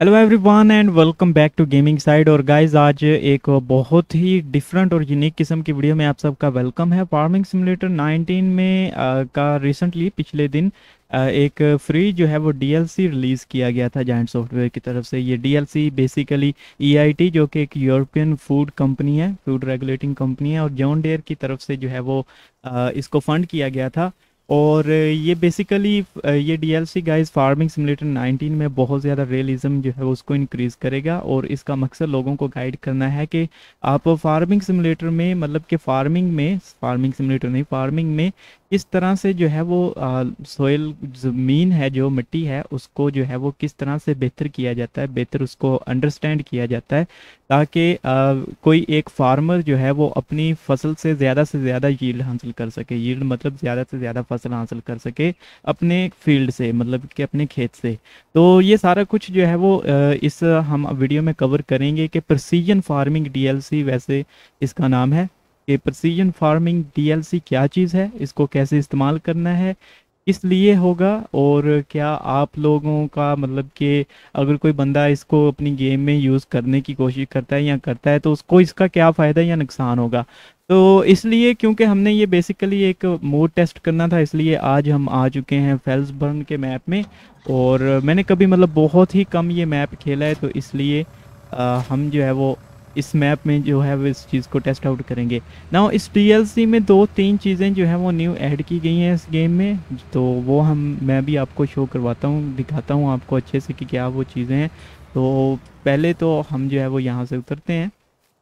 Hello everyone and welcome back to gaming side. और guys आज एक बहुत ही डिफरेंट और यूनिक किस्म की वीडियो में आप सबका वेलकम है। फार्मिंग सिमुलेटर 19 में का रिसेंटली पिछले दिन एक फ्री जो है वो डीएलसी रिलीज़ किया गया था जायंट सॉफ्टवेयर की तरफ से। ये डीएलसी बेसिकली ईआईटी जो कि एक यूरोपियन फूड कंपनी है, फूड रेगुलेटिंग कंपनी है, और जॉन डेयर की तरफ से जो है वो इसको फंड किया गया था। और ये बेसिकली ये डीएलसी गाइस फार्मिंग सिमुलेटर 19 में बहुत ज़्यादा रियलिज्म जो है उसको इंक्रीज़ करेगा। और इसका मकसद लोगों को गाइड करना है कि आप फार्मिंग सिमुलेटर में, मतलब कि फार्मिंग सिमुलेटर नहीं, फार्मिंग में किस तरह से जो है वो सोयल ज़मीन है, जो मिट्टी है, उसको जो है वो किस तरह से बेहतर किया जाता है, बेहतर उसको अंडरस्टैंड किया जाता है, ताकि कोई एक फार्मर जो है वो अपनी फसल से ज़्यादा यील्ड हासिल कर सके। यील्ड मतलब ज़्यादा से ज़्यादा फसल हासिल कर सके अपने फील्ड से, मतलब कि अपने खेत से। तो ये सारा कुछ जो है वो इस हम वीडियो में कवर करेंगे कि प्रिसीजन फार्मिंग डीएलसी, वैसे इसका नाम है कि प्रिसीजन फार्मिंग डीएलसी क्या चीज़ है, इसको कैसे इस्तेमाल करना है, किस लिए होगा, और क्या आप लोगों का मतलब कि अगर कोई बंदा इसको अपनी गेम में यूज़ करने की कोशिश करता है या करता है तो उसको इसका क्या फ़ायदा या नुकसान होगा। तो इसलिए क्योंकि हमने ये बेसिकली एक मोड टेस्ट करना था, इसलिए आज हम आ चुके हैं फेल्सबर्न के मैप में। और मैंने कभी मतलब बहुत ही कम ये मैप खेला है, तो इसलिए हम जो है वो इस मैप में जो है वो इस चीज़ को टेस्ट आउट करेंगे ना। इस डीएलसी में दो तीन चीज़ें जो हैं वो न्यू ऐड की गई हैं इस गेम में, तो वो मैं भी आपको शो करवाता हूँ, दिखाता हूँ आपको अच्छे से कि क्या वो चीज़ें हैं। तो पहले तो हम जो है वो यहाँ से उतरते हैं।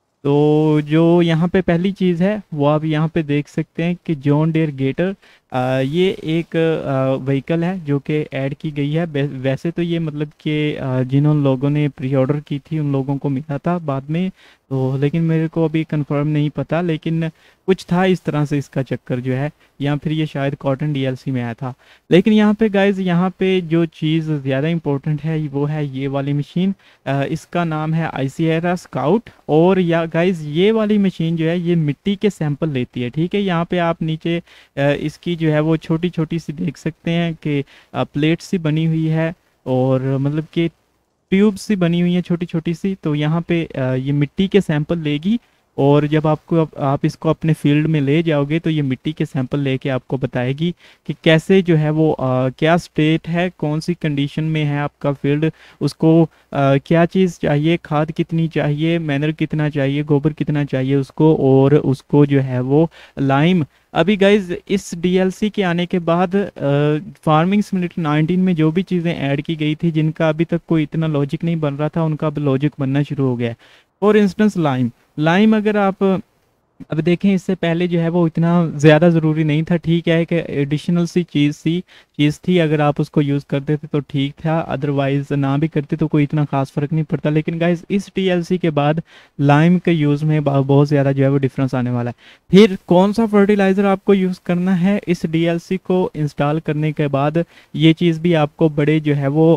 तो जो यहाँ पे पहली चीज़ है वो आप यहाँ पे देख सकते हैं कि जॉन डेयर गेटर, ये एक व्हीकल है जो कि ऐड की गई है। वैसे तो ये मतलब कि जिन लोगों ने प्री ऑर्डर की थी उन लोगों को मिला था बाद में, तो लेकिन मेरे को अभी कंफर्म नहीं पता, लेकिन कुछ था इस तरह से इसका चक्कर जो है, या फिर ये शायद कॉटन डीएलसी में आया था। लेकिन यहाँ पे गाइज, यहाँ पे जो चीज़ ज़्यादा इंपॉर्टेंट है वो है ये वाली मशीन। इसका नाम है आईसीएरा स्काउट। और या गाइज ये वाली मशीन जो है ये मिट्टी के सैंपल लेती है, ठीक है। यहाँ पे आप नीचे इसकी जो है वो छोटी छोटी सी देख सकते हैं कि प्लेट सी बनी हुई है, और मतलब कि ट्यूब सी बनी हुई है छोटी छोटी सी। तो यहाँ पे ये मिट्टी के सैंपल लेगी, और जब आप इसको अपने फील्ड में ले जाओगे तो ये मिट्टी के सैंपल लेके आपको बताएगी कि कैसे जो है वो क्या स्टेट है, कौन सी कंडीशन में है आपका फील्ड, उसको क्या चीज़ चाहिए, खाद कितनी चाहिए, मैनर कितना चाहिए, गोबर कितना चाहिए उसको, और उसको जो है वो लाइम। अभी गाइज इस डीएलसी के आने के बाद फार्मिंग सिमुलेटर 19 में जो भी चीज़ें ऐड की गई थी जिनका अभी तक कोई इतना लॉजिक नहीं बन रहा था, उनका अब लॉजिक बनना शुरू हो गया है। For instance lime. लाइम अगर आप अब देखें, इससे पहले जो है वो इतना ज़्यादा ज़रूरी नहीं था, ठीक है कि एडिशनल सी चीज़ थी, अगर आप उसको यूज़ करते थे तो ठीक था, अदरवाइज़ ना भी करते तो कोई इतना खास फ़र्क नहीं पड़ता। लेकिन गाइस इस टीएलसी के बाद लाइम के यूज़ में बहुत ज़्यादा जो है वो डिफरेंस आने वाला है। फिर कौन सा फर्टिलाइज़र आपको यूज़ करना है, इस डीएलसी को इंस्टॉल करने के बाद ये चीज़ भी आपको बड़े जो है वो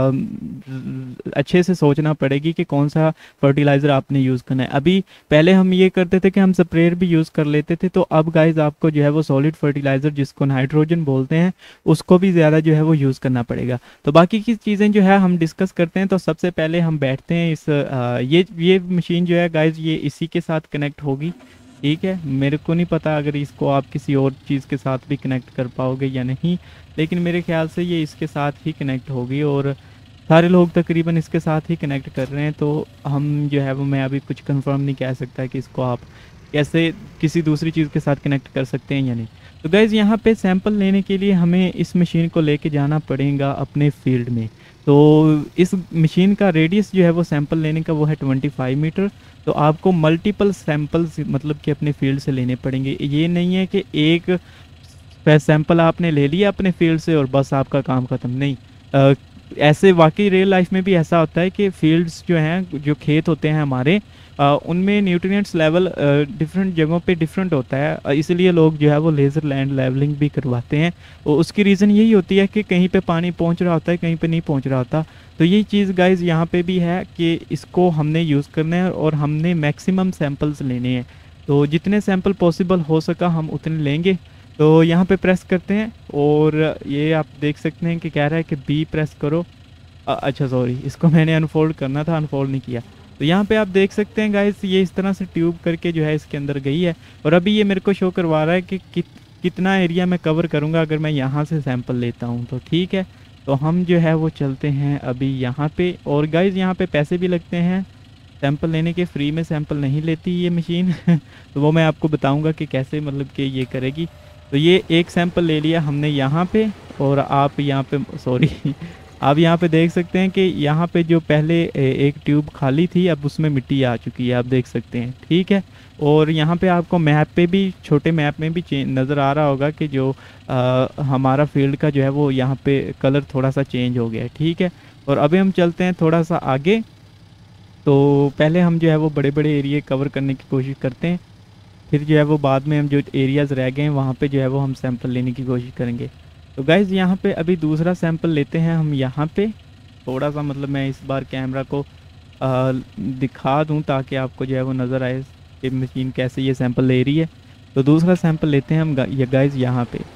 अच्छे से सोचना पड़ेगी कि कौन सा फर्टिलाइज़र आपने यूज़ करना है। अभी पहले हम ये करते थे कि हम स्प्रेयर भी यूज़ कर लेते थे, तो अब गाइज आपको जो है वो सॉलिड फर्टिलाइज़र, जिसको नाइट्रोजन बोलते हैं, उसको भी ज़्यादा जो है वो यूज़ करना पड़ेगा। तो बाकी की चीज़ें जो है हम डिस्कस करते हैं। तो सबसे पहले हम बैठते हैं इस ये मशीन जो है गाइज ये इसी के साथ कनेक्ट होगी, ठीक है। मेरे को नहीं पता अगर इसको आप किसी और चीज़ के साथ भी कनेक्ट कर पाओगे या नहीं, लेकिन मेरे ख्याल से ये इसके साथ ही कनेक्ट होगी, और सारे लोग तकरीबन इसके साथ ही कनेक्ट कर रहे हैं। तो हम जो है वो, मैं अभी कुछ कंफर्म नहीं कह सकता कि इसको आप कैसे किसी दूसरी चीज़ के साथ कनेक्ट कर सकते हैं या नहीं। तो गाइज़ यहाँ पे सैंपल लेने के लिए हमें इस मशीन को लेके जाना पड़ेगा अपने फील्ड में। तो इस मशीन का रेडियस जो है वो सैंपल लेने का वो है 25 मीटर। तो आपको मल्टीपल सैंपल्स मतलब कि अपने फील्ड से लेने पड़ेंगे। ये नहीं है कि एक सैंपल आपने ले लिया अपने फील्ड से और बस आपका काम ख़त्म, नहीं। ऐसे वाकई रियल लाइफ में भी ऐसा होता है कि फील्ड्स जो हैं, जो खेत होते हैं हमारे, उनमें न्यूट्रिएंट्स लेवल डिफरेंट जगहों पे डिफरेंट होता है। इसलिए लोग जो है वो लेज़र लैंड लेवलिंग भी करवाते हैं, और उसकी रीज़न यही होती है कि कहीं पे पानी पहुंच रहा होता है, कहीं पे नहीं पहुंच रहा होता। तो यही चीज़ गाइज यहाँ पे भी है कि इसको हमने यूज़ करना है और हमने मैक्सिमम सैंपल्स लेने हैं। तो जितने सैंपल पॉसिबल हो सका हम उतने लेंगे। तो यहाँ पे प्रेस करते हैं, और ये आप देख सकते हैं कि कह रहा है कि बी प्रेस करो। अच्छा सॉरी, इसको मैंने अनफोल्ड करना था, अनफोल्ड नहीं किया। तो यहाँ पे आप देख सकते हैं गाइस, ये इस तरह से ट्यूब करके जो है इसके अंदर गई है। और अभी ये मेरे को शो करवा रहा है कि कितना एरिया मैं कवर करूँगा अगर मैं यहाँ से सैंपल लेता हूँ। तो ठीक है, तो हम जो है वो चलते हैं अभी यहाँ पे। और गाइस यहाँ पे पैसे भी लगते हैं सैंपल लेने के, फ्री में सैंपल नहीं लेती ये मशीन। तो वो मैं आपको बताऊंगा कि कैसे मतलब कि ये करेगी। तो ये एक सैंपल ले लिया हमने यहाँ पे। और आप यहाँ पे सॉरी आप यहाँ पे देख सकते हैं कि यहाँ पे जो पहले एक ट्यूब खाली थी, अब उसमें मिट्टी आ चुकी है, आप देख सकते हैं। ठीक है, और यहाँ पे आपको मैप पे भी, छोटे मैप में भी नज़र आ रहा होगा कि जो हमारा फील्ड का जो है वो यहाँ पे कलर थोड़ा सा चेंज हो गया है। ठीक है, और अभी हम चलते हैं थोड़ा सा आगे। तो पहले हम जो है वो बड़े बड़े एरिया कवर करने की कोशिश करते हैं, फिर जो है वो बाद में हम जो एरियाज़ रह गए हैं वहाँ पे जो है वो हम सैंपल लेने की कोशिश करेंगे। तो गाइज़ यहाँ पे अभी दूसरा सैंपल लेते हैं हम यहाँ पे। थोड़ा सा मतलब मैं इस बार कैमरा को दिखा दूँ ताकि आपको जो है वो नज़र आए कि मशीन कैसे ये सैंपल ले रही है। तो दूसरा सैंपल लेते हैं हम ये गाइज़ यहाँ पे।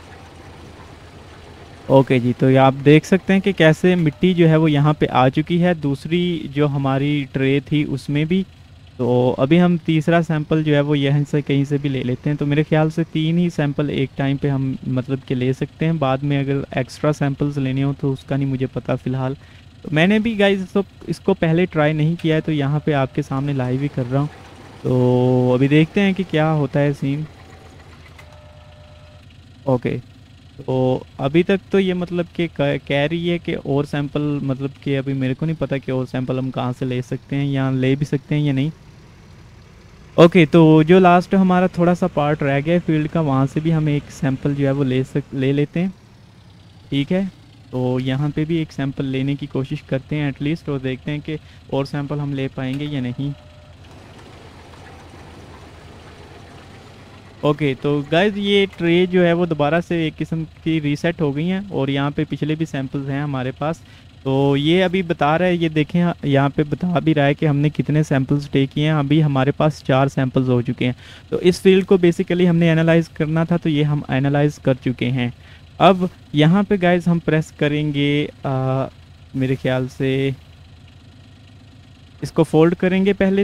ओके जी, तो ये आप देख सकते हैं कि कैसे मिट्टी जो है वो यहाँ पे आ चुकी है, दूसरी जो हमारी ट्रे थी उसमें भी। तो अभी हम तीसरा सैंपल जो है वो यहाँ से कहीं से भी ले लेते हैं। तो मेरे ख्याल से 3 ही सैंपल एक टाइम पे हम मतलब कि ले सकते हैं, बाद में अगर एक्स्ट्रा सैंपल्स लेने हो तो उसका नहीं मुझे पता फ़िलहाल। तो मैंने भी गाइस इसको पहले ट्राई नहीं किया है, तो यहाँ पे आपके सामने लाइव ही कर रहा हूँ। तो अभी देखते हैं कि क्या होता है सीन। ओके, तो अभी तक तो ये मतलब कि कह रही है कि और सैंपल, मतलब कि अभी मेरे को नहीं पता कि और सैंपल हम कहाँ से ले सकते हैं या ले भी सकते हैं या नहीं। ओके, तो जो लास्ट हमारा थोड़ा सा पार्ट रह गया है फील्ड का, वहाँ से भी हम एक सैंपल जो है वो ले लेते हैं। ठीक है, तो यहाँ पे भी एक सैंपल लेने की कोशिश करते हैं एटलीस्ट, और देखते हैं कि और सैंपल हम ले पाएंगे या नहीं। ओके, तो गाइज ये ट्रे जो है वो दोबारा से एक किस्म की रीसेट हो गई हैं, और यहाँ पे पिछले भी सैंपल्स हैं हमारे पास। तो ये अभी बता रहा है, ये देखें यहाँ पे बता भी रहा है कि हमने कितने सैंपल्स टेक किए हैं। अभी हमारे पास 4 सैंपल्स हो चुके हैं। तो इस फील्ड को बेसिकली हमने एनालाइज करना था, तो ये हम एनालाइज कर चुके हैं। अब यहाँ पे गाइज हम प्रेस करेंगे मेरे ख्याल से इसको फोल्ड करेंगे पहले।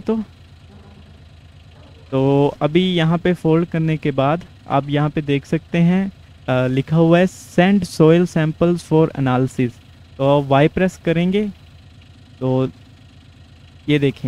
तो अभी यहाँ पे फोल्ड करने के बाद आप यहाँ पे देख सकते हैं लिखा हुआ है send soil samples for analysis. तो वाई प्रेस करेंगे तो ये देखें,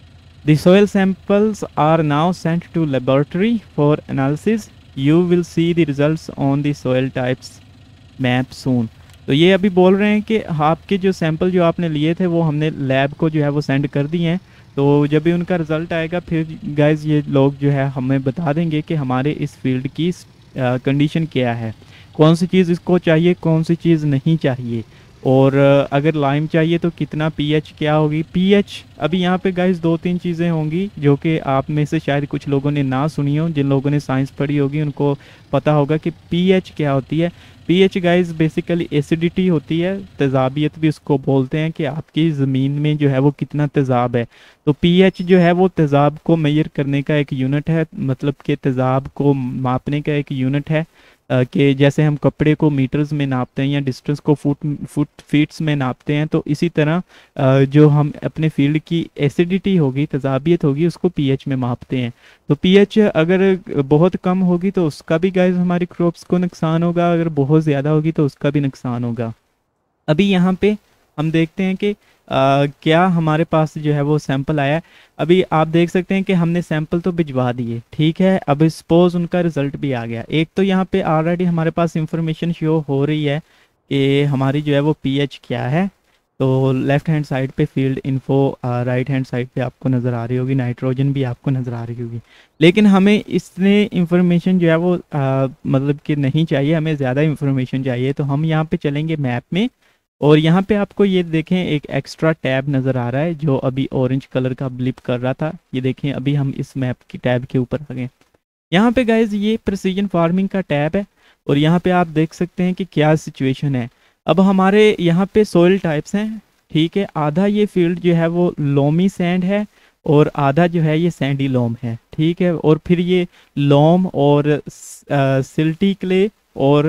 the soil samples are now sent to laboratory for analysis, you will see the results on the soil types map soon. तो ये अभी बोल रहे हैं कि आपके जो सैंपल जो आपने लिए थे वो हमने लैब को जो है वो सेंड कर दिए हैं। तो जब भी उनका रिज़ल्ट आएगा फिर गाइज ये लोग जो है हमें बता देंगे कि हमारे इस फील्ड की कंडीशन क्या है, कौन सी चीज़ इसको चाहिए, कौन सी चीज़ नहीं चाहिए। और अगर लाइम चाहिए तो कितना पीएच क्या होगी। पीएच अभी यहाँ पे गाइस 2-3 चीज़ें होंगी जो कि आप में से शायद कुछ लोगों ने ना सुनी हो, जिन लोगों ने साइंस पढ़ी होगी उनको पता होगा कि पीएच क्या होती है। पीएच गाइस बेसिकली एसिडिटी होती है, तेज़ाबियत भी उसको बोलते हैं कि आपकी ज़मीन में जो है वो कितना तेज़ाब है। तो पीएच जो है वो तेज़ाब को मेजर करने का एक यूनिट है, मतलब कि तेज़ाब को मापने का एक यूनिट है। कि जैसे हम कपड़े को मीटर्स में नापते हैं या डिस्टेंस को फुट फीट्स में नापते हैं, तो इसी तरह जो हम अपने फील्ड की एसिडिटी होगी, तेज़ाबियत होगी, उसको पीएच में मापते हैं। तो पीएच अगर बहुत कम होगी तो उसका भी गाइस हमारी क्रॉप्स को नुकसान होगा, अगर बहुत ज़्यादा होगी तो उसका भी नुकसान होगा। अभी यहाँ पे हम देखते हैं कि क्या हमारे पास जो है वो सैंपल आया है। अभी आप देख सकते हैं कि हमने सैंपल तो भिजवा दिए, ठीक है। अब सपोज उनका रिजल्ट भी आ गया। एक तो यहाँ पे ऑलरेडी हमारे पास इंफॉर्मेशन शो हो रही है कि हमारी जो है वो पीएच क्या है। तो लेफ्ट हैंड साइड पे field info, right hand side पे आपको नज़र आ रही होगी, नाइट्रोजन भी आपको नज़र आ रही होगी। लेकिन हमें इसने इंफॉर्मेशन जो है वो मतलब कि नहीं चाहिए, हमें ज़्यादा इंफॉर्मेशन चाहिए। तो हम यहाँ पे चलेंगे मैप में, और यहाँ पे आपको ये देखें एक एक्स्ट्रा टैब नज़र आ रहा है जो अभी ऑरेंज कलर का ब्लिप कर रहा था। ये देखें अभी हम इस मैप की टैब के ऊपर आ गए। यहाँ पे गाइज ये प्रिसीजन फार्मिंग का टैब है, और यहाँ पे आप देख सकते हैं कि क्या सिचुएशन है। अब हमारे यहाँ पे सोइल टाइप्स हैं, ठीक है। आधा ये फील्ड जो है वो लोमी सैंड है, और आधा जो है ये सैंडी लोम है, ठीक है। और फिर ये लोम और सिल्टी क्ले और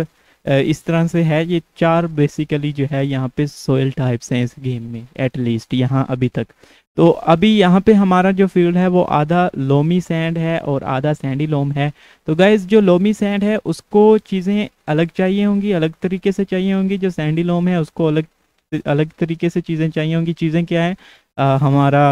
इस तरह से है। ये 4 बेसिकली जो है यहाँ पे सोयल टाइप्स हैं इस गेम में, एटलीस्ट यहाँ अभी तक। तो अभी यहाँ पे हमारा जो फील्ड है वो आधा लोमी सैंड है और आधा सैंडी लोम है। तो गाइज जो लोमी सैंड है उसको चीज़ें अलग चाहिए होंगी, अलग तरीके से चाहिए होंगी। जो सैंडी लोम है उसको अलग अलग तरीके से चीज़ें चाहिए होंगी। चीज़ें क्या है, हमारा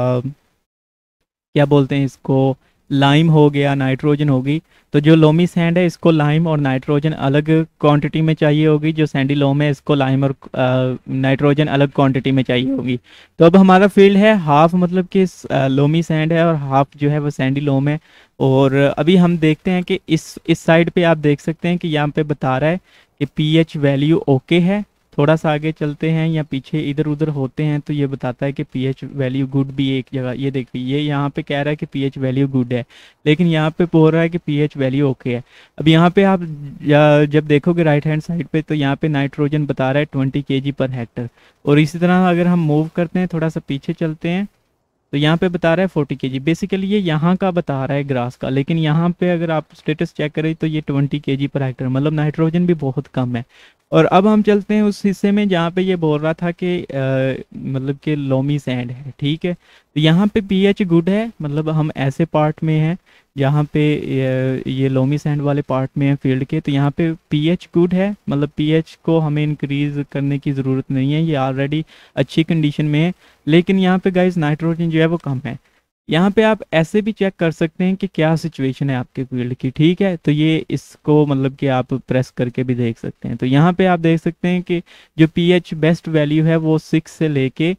क्या बोलते हैं इसको, लाइम हो गया, नाइट्रोजन होगी। तो जो लोमी सैंड है इसको लाइम और नाइट्रोजन अलग क्वांटिटी में चाहिए होगी। जो सैंडी लोम है इसको लाइम और नाइट्रोजन अलग क्वांटिटी में चाहिए होगी। तो अब हमारा फील्ड है हाफ, मतलब कि लोमी सैंड है और हाफ जो है वो सैंडी लोम है। और अभी हम देखते हैं कि इस साइड पे आप देख सकते हैं कि यहाँ पे बता रहा है कि पीएच वैल्यू ओके है। थोड़ा सा आगे चलते हैं या पीछे इधर उधर होते हैं तो ये बताता है कि पीएच वैल्यू गुड भी एक जगह, ये देखिए ये यहाँ पे कह रहा है कि पीएच वैल्यू गुड है, लेकिन यहाँ पे बोल रहा है कि पीएच वैल्यू ओके है। अब यहाँ पे आप जब देखोगे राइट हैंड साइड पे तो यहाँ पे नाइट्रोजन बता रहा है 20 kg पर हेक्टर। और इसी तरह अगर हम मूव करते हैं, थोड़ा सा पीछे चलते हैं, तो यहाँ पे बता रहा है 40 kg। बेसिकली ये यहाँ का बता रहा है ग्रास का, लेकिन यहाँ पे अगर आप स्टेटस चेक करें तो ये 20 kg पर हेक्टर, मतलब नाइट्रोजन भी बहुत कम है। और अब हम चलते हैं उस हिस्से में जहाँ पे ये बोल रहा था कि मतलब कि लोमी सैंड है, ठीक है। तो यहाँ पे पीएच गुड है, मतलब हम ऐसे पार्ट में हैं जहाँ पे ये लोमी सैंड वाले पार्ट में है फील्ड के। तो यहाँ पे पीएच गुड है, मतलब पीएच को हमें इंक्रीज करने की ज़रूरत नहीं है, ये ऑलरेडी अच्छी कंडीशन में है। लेकिन यहाँ पे गाइस नाइट्रोजन जो है वो कम है। यहाँ पे आप ऐसे भी चेक कर सकते हैं कि क्या सिचुएशन है आपके फील्ड की, ठीक है। तो ये इसको मतलब कि आप प्रेस करके भी देख सकते हैं। तो यहाँ पे आप देख सकते हैं कि जो पीएच बेस्ट वैल्यू है वो 6 से लेके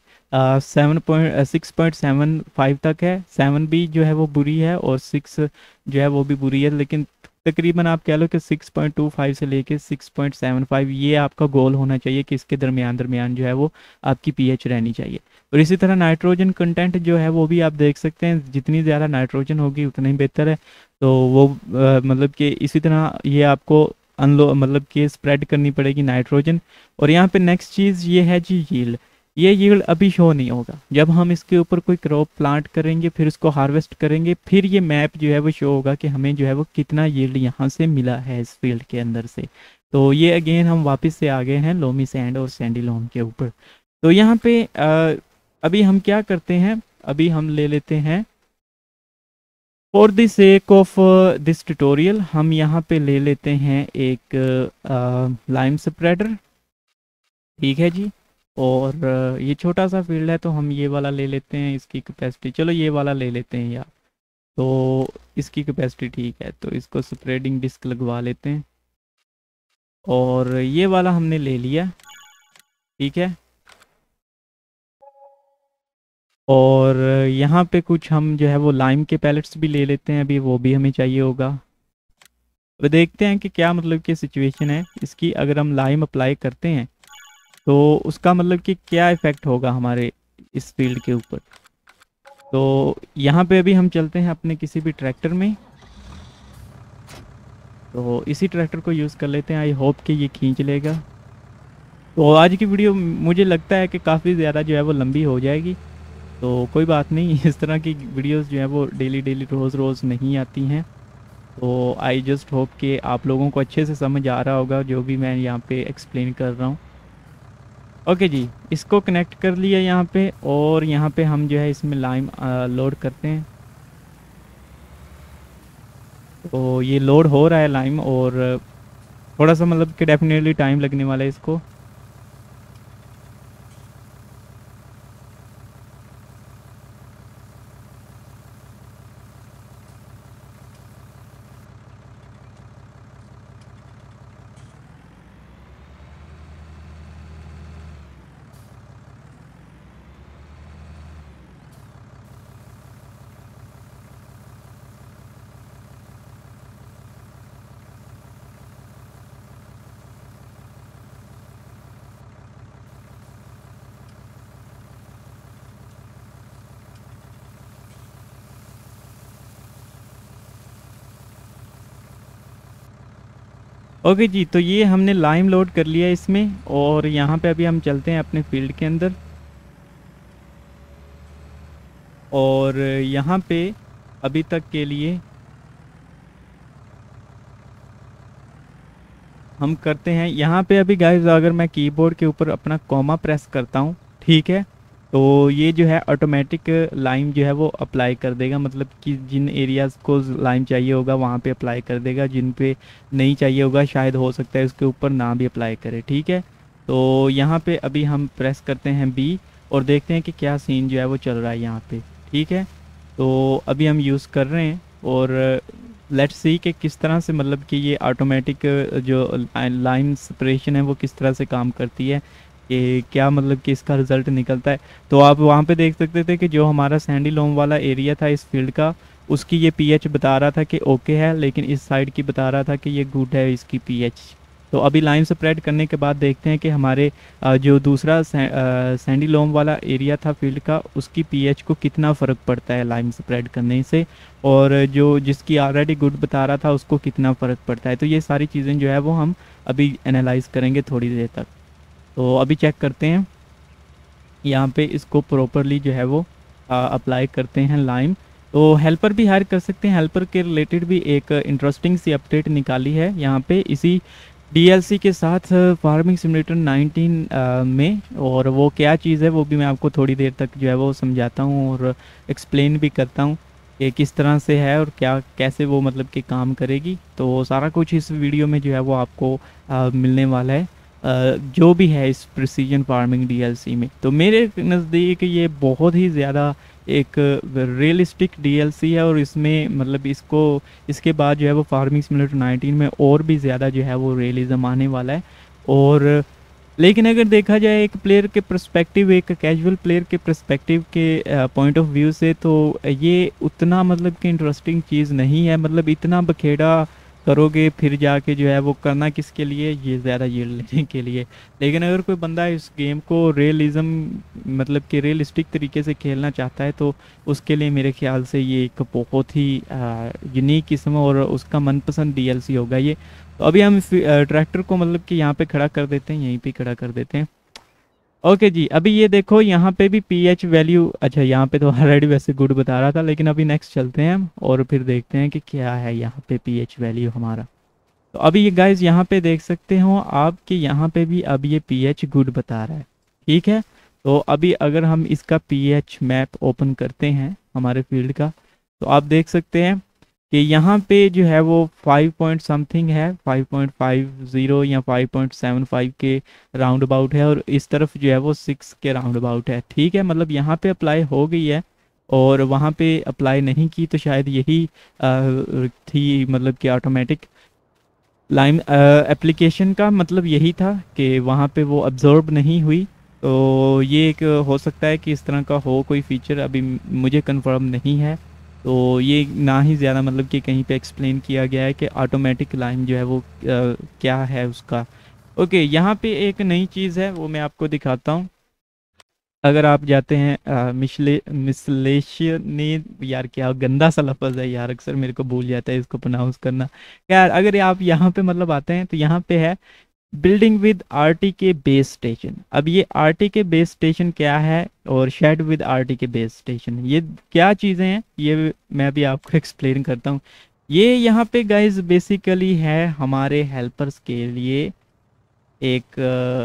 6.75 तक है। 7 भी जो है वो बुरी है और 6 जो है वो भी बुरी है, लेकिन तकरीबन आप कह लो कि 6.25 से लेके 6.75 ये आपका गोल होना चाहिए कि इसके दरमियान दरमियान जो है वो आपकी पीएच रहनी चाहिए। और इसी तरह नाइट्रोजन कंटेंट जो है वो भी आप देख सकते हैं, जितनी ज़्यादा नाइट्रोजन होगी उतना ही बेहतर है। तो वो मतलब कि इसी तरह ये आपको अनलो मतलब कि स्प्रेड करनी पड़ेगी नाइट्रोजन। और यहाँ पे नेक्स्ट चीज़ ये है जी यील्ड। ये यील्ड अभी शो नहीं होगा, जब हम इसके ऊपर कोई क्रॉप प्लांट करेंगे फिर उसको हार्वेस्ट करेंगे फिर ये मैप जो है वो शो होगा कि हमें जो है वो कितना यील्ड यहाँ से मिला है इस फील्ड के अंदर से। तो ये अगेन हम वापस से आ गए हैं लोमी सैंड और सैंडी लोम के ऊपर। तो यहाँ पे अभी हम क्या करते हैं, अभी हम ले लेते हैं for the sake of this tutorial, हम यहाँ पे ले लेते हैं एक लाइम स्प्रेडर, ठीक है जी। और ये छोटा सा फील्ड है तो हम ये वाला ले लेते हैं। इसकी कैपेसिटी, चलो ये वाला ले लेते हैं यार। तो इसकी कैपेसिटी ठीक है, तो इसको स्प्रेडिंग डिस्क लगवा लेते हैं। और ये वाला हमने ले लिया, ठीक है। और यहाँ पे कुछ हम जो है वो लाइम के पैलेट्स भी ले लेते हैं, अभी वो भी हमें चाहिए होगा। तो देखते हैं कि क्या मतलब की सिचुएशन है इसकी। अगर हम लाइम अप्लाई करते हैं तो उसका मतलब कि क्या इफ़ेक्ट होगा हमारे इस फील्ड के ऊपर। तो यहाँ पे अभी हम चलते हैं अपने किसी भी ट्रैक्टर में, तो इसी ट्रैक्टर को यूज़ कर लेते हैं। आई होप कि ये खींच लेगा। तो आज की वीडियो मुझे लगता है कि काफ़ी ज़्यादा जो है वो लंबी हो जाएगी, तो कोई बात नहीं। इस तरह की वीडियोस जो है वो डेली डेली रोज़ रोज़ नहीं आती हैं। तो आई जस्ट होप कि आप लोगों को अच्छे से समझ आ रहा होगा जो भी मैं यहाँ पे एक्सप्लेन कर रहा हूँ। ओके जी, इसको कनेक्ट कर लिया यहाँ पे। और यहाँ पे हम जो है इसमें लाइम लोड करते हैं। तो ये लोड हो रहा है लाइम, और थोड़ा सा मतलब कि डेफिनेटली टाइम लगने वाला है इसको। ओके जी, तो ये हमने लाइम लोड कर लिया इसमें। और यहाँ पे अभी हम चलते हैं अपने फील्ड के अंदर। और यहाँ पे अभी तक के लिए हम करते हैं यहाँ पे अभी गाइस, अगर मैं कीबोर्ड के ऊपर अपना कॉमा प्रेस करता हूँ, ठीक है, तो ये जो है ऑटोमेटिक लाइम जो है वो अप्लाई कर देगा, मतलब कि जिन एरियाज़ को लाइम चाहिए होगा वहाँ पे अप्लाई कर देगा, जिन पे नहीं चाहिए होगा शायद हो सकता है उसके ऊपर ना भी अप्लाई करे, ठीक है। तो यहाँ पे अभी हम प्रेस करते हैं बी और देखते हैं कि क्या सीन जो है वो चल रहा है यहाँ पे, ठीक है। तो अभी हम यूज़ कर रहे हैं और लेट्स सी कि किस तरह से मतलब कि ये ऑटोमेटिक जो लाइन सेपरेशन है वो किस तरह से काम करती है, कि क्या मतलब कि इसका रिज़ल्ट निकलता है। तो आप वहाँ पे देख सकते थे कि जो हमारा सैंडी लोम वाला एरिया था इस फील्ड का, उसकी ये पीएच बता रहा था कि ओके है, लेकिन इस साइड की बता रहा था कि ये गुड है इसकी पीएच। तो अभी लाइन स्प्रेड करने के बाद देखते हैं कि हमारे जो दूसरा सैंडी लोम वाला एरिया था फील्ड का, उसकी पीएच को कितना फ़र्क पड़ता है लाइन स्प्रेड करने से, और जो जिसकी ऑलरेडी गुड बता रहा था उसको कितना फ़र्क पड़ता है। तो ये सारी चीज़ें जो है वो हम अभी एनालाइज करेंगे थोड़ी देर तक। तो अभी चेक करते हैं यहाँ पे इसको प्रॉपरली जो है वो अप्लाई करते हैं लाइम। तो हेल्पर भी हायर कर सकते हैं, हेल्पर के रिलेटेड भी एक इंटरेस्टिंग सी अपडेट निकाली है यहाँ पे इसी डीएलसी के साथ फार्मिंग सिमुलेटर 19 में, और वो क्या चीज़ है वो भी मैं आपको थोड़ी देर तक जो है वो समझाता हूँ और एक्सप्लेन भी करता हूँ कि किस तरह से है और क्या कैसे वो मतलब कि काम करेगी। तो सारा कुछ इस वीडियो में जो है वो आपको मिलने वाला है, जो भी है इस प्रिसीजन फार्मिंग डीएलसी में। तो मेरे नज़दीक ये बहुत ही ज़्यादा एक रियलिस्टिक डीएलसी है, और इसमें मतलब इसको इसके बाद जो है वो फार्मिंग सिमुलेटर 19 में और भी ज़्यादा जो है वो रियलिज्म आने वाला है। और लेकिन अगर देखा जाए एक प्लेयर के पर्सपेक्टिव, एक कैजुअल प्लेयर के पर्सपेक्टिव के पॉइंट ऑफ व्यू से, तो ये उतना मतलब कि इंटरेस्टिंग चीज़ नहीं है। मतलब इतना बखेड़ा करोगे फिर जाके जो है वो करना किसके लिए, ये ज़्यादा यील्ड लेने के लिए। लेकिन अगर कोई बंदा इस गेम को रियलिज्म मतलब कि रियलिस्टिक तरीके से खेलना चाहता है तो उसके लिए मेरे ख्याल से ये एक बहुत ही यूनिक किस्म और उसका मनपसंद डीएलसी होगा ये। तो अभी हम ट्रैक्टर को मतलब कि यहाँ पे खड़ा कर देते हैं, यहीं पे खड़ा कर देते हैं। ओके जी, अभी ये देखो यहाँ पे भी पीएच वैल्यू, अच्छा यहाँ पे तो ऑलरेडी वैसे गुड बता रहा था, लेकिन अभी नेक्स्ट चलते हैं हम और फिर देखते हैं कि क्या है यहाँ पे पीएच वैल्यू हमारा। तो अभी ये गाइज यहाँ पे देख सकते हो आप कि यहाँ पे भी अब ये पीएच गुड बता रहा है, ठीक है। तो अभी अगर हम इसका पीएच मैप ओपन करते हैं हमारे फील्ड का, तो आप देख सकते हैं कि यहाँ पे जो है वो 5 पॉइंट समथिंग है, 5.50 या 5.75 के राउंड अबाउट है, और इस तरफ जो है वो 6 के राउंड अबाउट है, ठीक है। मतलब यहाँ पे अप्लाई हो गई है और वहाँ पे अप्लाई नहीं की, तो शायद यही थी मतलब कि ऑटोमेटिक लाइम एप्लीकेशन का मतलब यही था कि वहाँ पे वो अब्जॉर्ब नहीं हुई। तो ये एक हो सकता है कि इस तरह का हो कोई फीचर, अभी मुझे कंफर्म नहीं है। तो ये ना ही ज़्यादा मतलब कि कहीं पे एक्सप्लेन किया गया है कि ऑटोमेटिक लाइम जो है वो क्या है उसका। ओके, यहाँ पे एक नई चीज़ है वो मैं आपको दिखाता हूँ। अगर आप जाते हैं मिसलेशियनी, यार क्या गंदा सा लफ्ज़ है यार, अक्सर मेरे को भूल जाता है इसको प्रोनाउंस करना। यार अगर आप यहाँ पे मतलब आते हैं तो यहाँ पे है building with RT K base station. अब ये आरटी के बेस स्टेशन क्या है और shed with RT K base station, ये क्या चीज़ें हैं ये मैं भी आपको एक्सप्लेन करता हूँ। ये यहाँ पे गाइज बेसिकली है हमारे हेल्पर्स के लिए एक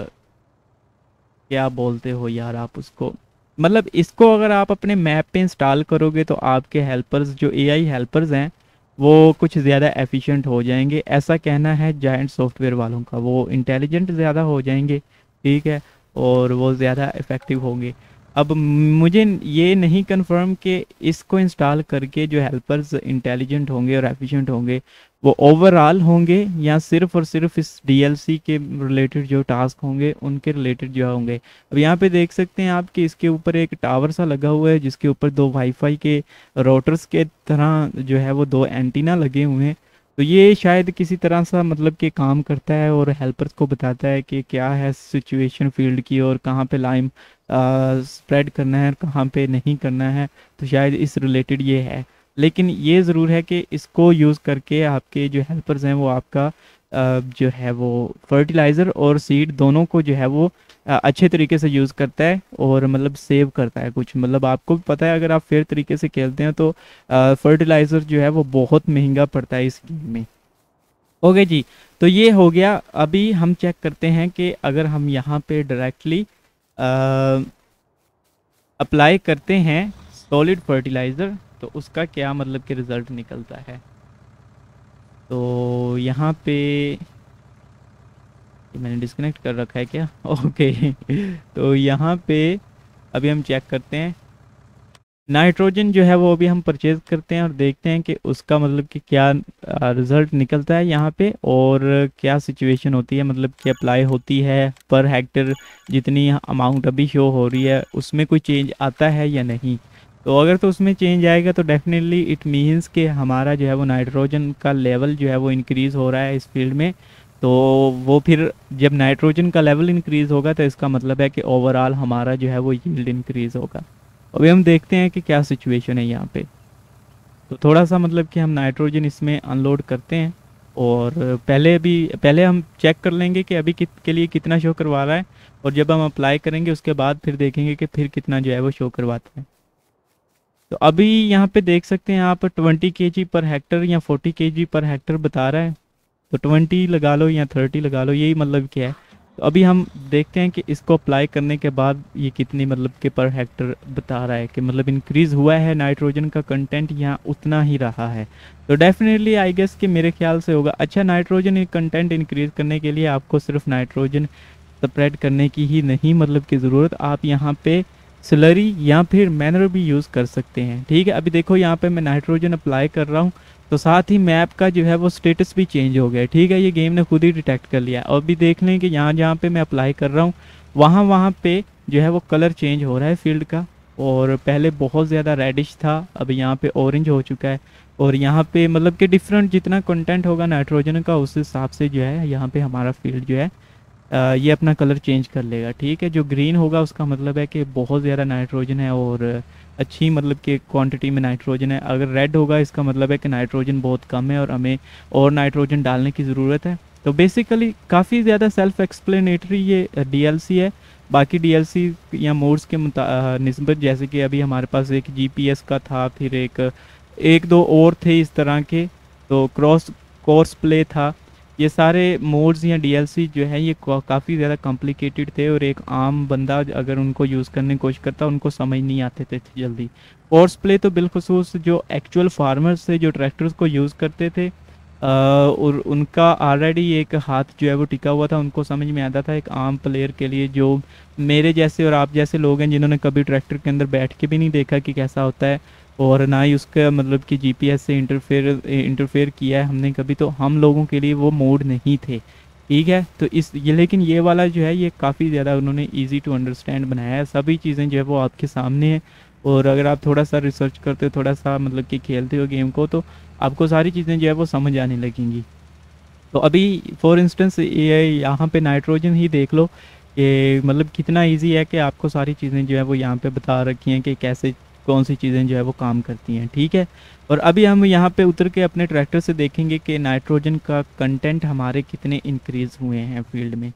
क्या बोलते हो यार आप उसको, मतलब इसको अगर आप अपने मैप पे इंस्टॉल करोगे तो आपके हेल्पर्स जो एआई हेल्पर्स हैं वो कुछ ज़्यादा एफिशिएंट हो जाएंगे, ऐसा कहना है जायंट सॉफ्टवेयर वालों का। वो इंटेलिजेंट ज़्यादा हो जाएंगे, ठीक है, और वो ज़्यादा इफ़ेक्टिव होंगे। अब मुझे ये नहीं कंफर्म कि इसको इंस्टॉल करके जो हेल्पर्स इंटेलिजेंट होंगे और एफिशिएंट होंगे वो ओवरऑल होंगे या सिर्फ और सिर्फ इस डीएलसी के रिलेटेड जो टास्क होंगे उनके रिलेटेड जो होंगे। अब यहाँ पे देख सकते हैं आप कि इसके ऊपर एक टावर सा लगा हुआ है जिसके ऊपर दो वाईफाई के रोटर्स के तरह जो है वो दो एंटीना लगे हुए हैं। तो ये शायद किसी तरह सा मतलब कि काम करता है और हेल्पर्स को बताता है कि क्या है सिचुएशन फील्ड की और कहाँ पे लाइम स्प्रेड करना है और कहाँ पे नहीं करना है। तो शायद इस रिलेटेड ये है, लेकिन ये ज़रूर है कि इसको यूज़ करके आपके जो हेल्पर्स हैं वो आपका जो है वो फर्टिलाइज़र और सीड दोनों को जो है वो अच्छे तरीके से यूज़ करता है और मतलब सेव करता है कुछ। मतलब आपको भी पता है अगर आप फेयर तरीके से खेलते हैं तो फर्टिलाइज़र जो है वो बहुत महंगा पड़ता है इस गेम में। ओके जी, तो ये हो गया। अभी हम चेक करते हैं कि अगर हम यहाँ पे डायरेक्टली अप्लाई करते हैं सॉलिड फर्टिलाइज़र तो उसका क्या मतलब कि रिज़ल्ट निकलता है। तो यहाँ पे ये मैंने डिस्कनेक्ट कर रखा है क्या? ओके। तो यहाँ पे अभी हम चेक करते हैं नाइट्रोजन जो है वो अभी हम परचेज करते हैं और देखते हैं कि उसका मतलब कि क्या रिज़ल्ट निकलता है यहाँ पे और क्या सिचुएशन होती है, मतलब कि अप्लाई होती है पर हेक्टर जितनी अमाउंट अभी शो हो रही है उसमें कोई चेंज आता है या नहीं। तो अगर तो उसमें चेंज आएगा तो डेफिनेटली इट मीन्स कि हमारा जो है वो नाइट्रोजन का लेवल जो है वो इंक्रीज़ हो रहा है इस फील्ड में। तो वो फिर जब नाइट्रोजन का लेवल इंक्रीज़ होगा तो इसका मतलब है कि ओवरऑल हमारा जो है वो यील्ड इंक्रीज़ होगा। अभी हम देखते हैं कि क्या सिचुएशन है यहाँ पे। तो थोड़ा सा मतलब कि हम नाइट्रोजन इसमें अनलोड करते हैं और पहले हम चेक कर लेंगे कि अभी के लिए कितना शो करवा रहा है और जब हम अप्लाई करेंगे उसके बाद फिर देखेंगे कि फिर कितना जो है वो शो करवाता है। तो अभी यहाँ पे देख सकते हैं आप 20 kg पर हेक्टर या 40 kg पर हेक्टर बता रहा है। तो 20 लगा लो या 30 लगा लो, यही मतलब क्या है। तो अभी हम देखते हैं कि इसको अप्लाई करने के बाद ये कितनी मतलब के पर हेक्टर बता रहा है कि मतलब इंक्रीज़ हुआ है नाइट्रोजन का कंटेंट या उतना ही रहा है। तो डेफिनेटली आई गेस कि मेरे ख्याल से होगा। अच्छा, नाइट्रोजन कंटेंट इंक्रीज़ करने के लिए आपको सिर्फ नाइट्रोजन स्प्रेड करने की ही नहीं मतलब की ज़रूरत, आप यहाँ पे स्लरी या फिर मैनर भी यूज़ कर सकते हैं। ठीक है, अभी देखो यहाँ पे मैं नाइट्रोजन अप्लाई कर रहा हूँ तो साथ ही मैप का जो है वो स्टेटस भी चेंज हो गया। ठीक है, ये गेम ने खुद ही डिटेक्ट कर लिया। और भी देख लें कि यहाँ जहाँ पे मैं अप्लाई कर रहा हूँ वहाँ वहाँ पे जो है वो कलर चेंज हो रहा है फील्ड का। और पहले बहुत ज़्यादा रेडिश था, अब यहाँ पे ऑरेंज हो चुका है। और यहाँ पे मतलब कि डिफरेंट जितना कंटेंट होगा नाइट्रोजन का उस हिसाब से जो है यहाँ पे हमारा फील्ड जो है ये अपना कलर चेंज कर लेगा। ठीक है, जो ग्रीन होगा उसका मतलब है कि बहुत ज़्यादा नाइट्रोजन है और अच्छी मतलब कि क्वांटिटी में नाइट्रोजन है। अगर रेड होगा इसका मतलब है कि नाइट्रोजन बहुत कम है और हमें और नाइट्रोजन डालने की ज़रूरत है। तो बेसिकली काफ़ी ज़्यादा सेल्फ एक्सप्लेनेटरी ये डीएलसी है। बाकी डीएलसी या मोड्स के निस्बत जैसे कि अभी हमारे पास एक जीपीएस का था, फिर एक दो और थे इस तरह के, तो क्रॉस कोर्स प्ले था। ये सारे मोड्स या डीएलसी जो है ये काफ़ी ज़्यादा कॉम्प्लिकेटेड थे और एक आम बंदा अगर उनको यूज़ करने की कोशिश करता उनको समझ नहीं आते थे जल्दी। कोर्स प्ले तो बिलखसूस जो एक्चुअल फार्मर्स थे जो ट्रैक्टर्स को यूज़ करते थे और उनका ऑलरेडी एक हाथ जो है वो टिका हुआ था, उनको समझ में आता था। एक आम प्लेयर के लिए जो मेरे जैसे और आप जैसे लोग हैं जिन्होंने कभी ट्रैक्टर के अंदर बैठ के भी नहीं देखा कि कैसा होता है और ना ही उसका मतलब कि जीपीएस से इंटरफेयर किया है हमने कभी, तो हम लोगों के लिए वो मोड नहीं थे। ठीक है, तो इस ये लेकिन ये वाला जो है ये काफ़ी ज़्यादा उन्होंने इजी टू अंडरस्टैंड बनाया है। सभी चीज़ें जो है वो आपके सामने है और अगर आप थोड़ा सा रिसर्च करते हो, थोड़ा सा मतलब कि खेलते हो गेम को, तो आपको सारी चीज़ें जो है वो समझ आने लगेंगी। तो अभी फॉर इंस्टेंस ये यहाँ पे नाइट्रोजन ही देख लो कि मतलब कितना इजी है कि आपको सारी चीज़ें जो है वो यहाँ पे बता रखी हैं कि कैसे कौन सी चीज़ें जो है वो काम करती हैं। ठीक है, और अभी हम यहाँ पे उतर के अपने ट्रैक्टर से देखेंगे कि नाइट्रोजन का कंटेंट हमारे कितने इंक्रीज़ हुए हैं फील्ड में।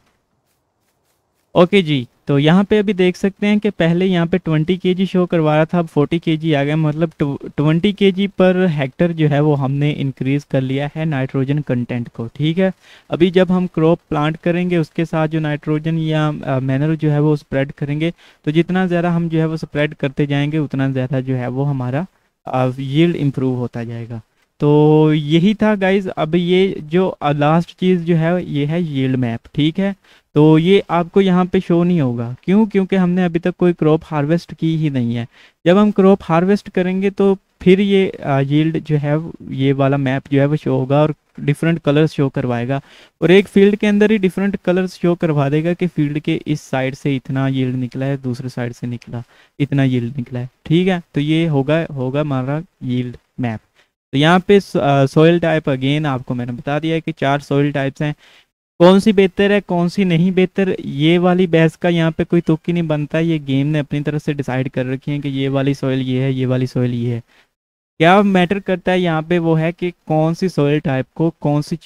ओके जी, तो यहाँ पे अभी देख सकते हैं कि पहले यहाँ पे 20 केजी शो करवा रहा था, अब 40 केजी आ गया, मतलब 20 केजी पर हेक्टर जो है वो हमने इंक्रीज़ कर लिया है नाइट्रोजन कंटेंट को। ठीक है, अभी जब हम क्रॉप प्लांट करेंगे उसके साथ जो नाइट्रोजन या मैनर जो है वो स्प्रेड करेंगे, तो जितना ज़्यादा हम जो है वो स्प्रेड करते जाएंगे उतना ज़्यादा जो है वो हमारा यील्ड इम्प्रूव होता जाएगा। तो यही था गाइज। अब ये जो लास्ट चीज़ जो है ये है यील्ड मैप। ठीक है, तो ये आपको यहाँ पे शो नहीं होगा, क्यों? क्योंकि हमने अभी तक कोई क्रॉप हार्वेस्ट की ही नहीं है। जब हम क्रॉप हार्वेस्ट करेंगे तो फिर ये यील्ड जो है ये वाला मैप जो है वो शो होगा और डिफरेंट कलर्स शो करवाएगा और एक फील्ड के अंदर ही डिफरेंट कलर्स शो करवा देगा कि फील्ड के इस साइड से इतना यील्ड निकला है, दूसरे साइड से निकला इतना यील्ड निकला है। ठीक है, तो ये होगा हमारा यील्ड मैप। तो यहाँ पे सॉइल टाइप अगेन आपको मैंने बता दिया है कि 4 सॉइल टाइप्स हैं। कौन सी बेहतर है कौन सी नहीं बेहतर, ये वाली बहस का यहाँ पे कोई तुक ही नहीं बनता। ये गेम ने अपनी तरफ से डिसाइड कर रखी है कि ये वाली सॉइल ये है, ये वाली सॉइल ये है। क्या मैटर करता है यहाँ पे वो है कि कौन सी सॉइल टाइप को कौन सी चीज़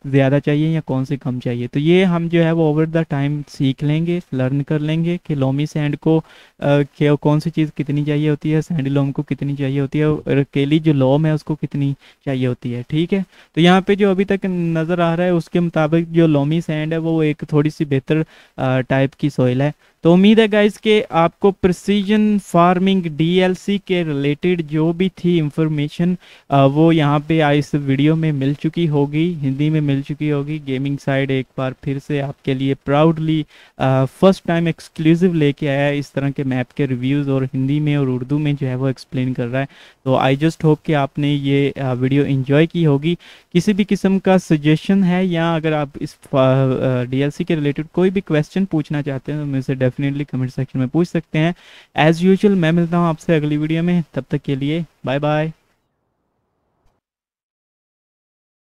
ज़्यादा चाहिए या कौन सी कम चाहिए। तो ये हम जो है वो ओवर द टाइम सीख लेंगे, लर्न कर लेंगे कि लोमी सैंड को कौन सी चीज़ कितनी चाहिए होती है, सैंडी लोम को कितनी चाहिए होती है, और अकेली जो लोम है उसको कितनी चाहिए होती है। ठीक है, तो यहाँ पे जो अभी तक नज़र आ रहा है उसके मुताबिक जो लोमी सैंड है वो एक थोड़ी सी बेहतर टाइप की सॉइल है। तो उम्मीद है गाइस कि आपको प्रिसीजन फार्मिंग डीएलसी के रिलेटेड जो भी थी इंफॉर्मेशन वो यहाँ पे इस वीडियो में मिल चुकी होगी, हिंदी में मिल चुकी होगी। गेमिंग साइड एक बार फिर से आपके लिए प्राउडली फर्स्ट टाइम एक्सक्लूसिव लेके आया है इस तरह के मैप के रिव्यूज़, और हिंदी में और उर्दू में जो है वो एक्सप्लेन कर रहा है। तो आई जस्ट होप कि आपने ये वीडियो एंजॉय की होगी। किसी भी किस्म का सजेशन है या अगर आप इस डीएलसी के रिलेटेड कोई भी क्वेश्चन पूछना चाहते हैं तो मुझसे डेफिनेटली कमेंट सेक्शन में पूछ सकते हैं। एज़ यूजुअल मैं मिलता हूँ आपसे अगली वीडियो में, तब तक के लिए बाय बाय।